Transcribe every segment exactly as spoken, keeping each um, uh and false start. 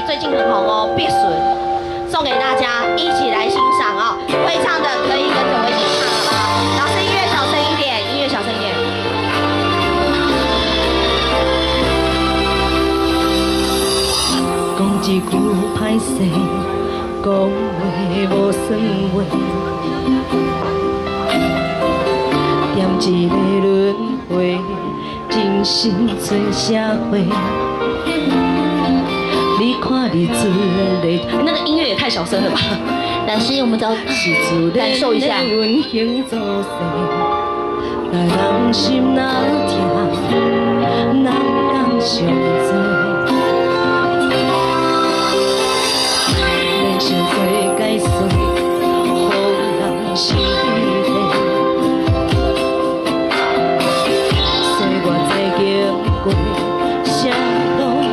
最近很红哦，《必损》送给大家，一起来欣赏哦。会唱的可以跟着我一起唱，好不好？老师音乐小声一点，音乐小声一点。 讲一句歹势，讲话无算话，点一个轮回，人生做社会。 你看日子嘞， 那个音乐也太小声了吧！老师，我们都感受一下。 温馨作势，但人心若痛，人人上多。人生做解说，予人心累。岁月再经过，啥拢。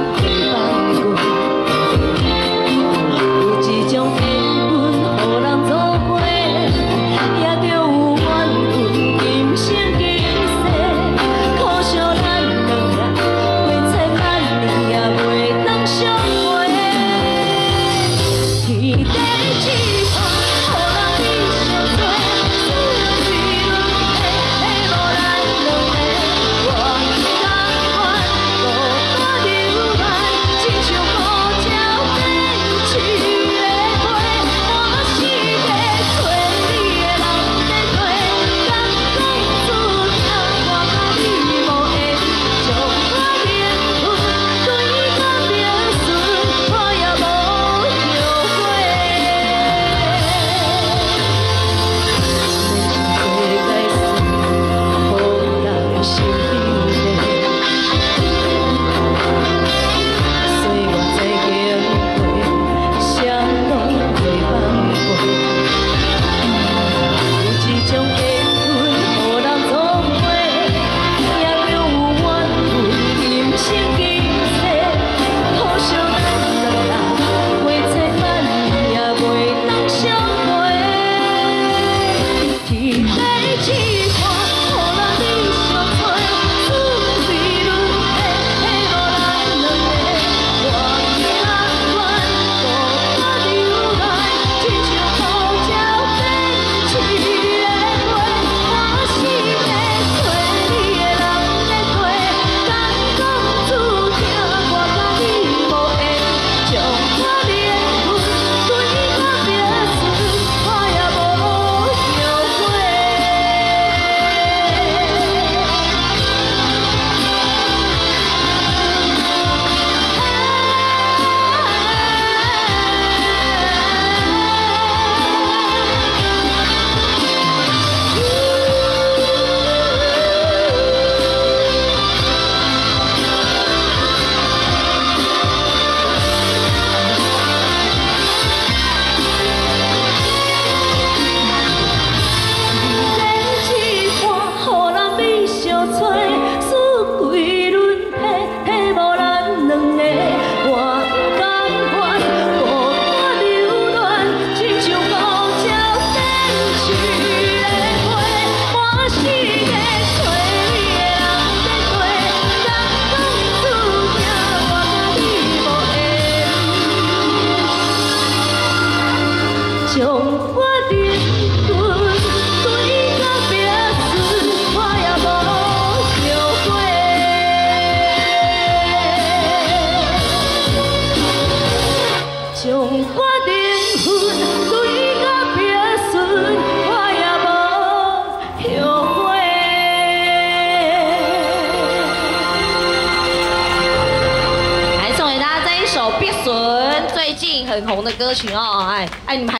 必损最近很红的歌曲哦，哎哎，你们还。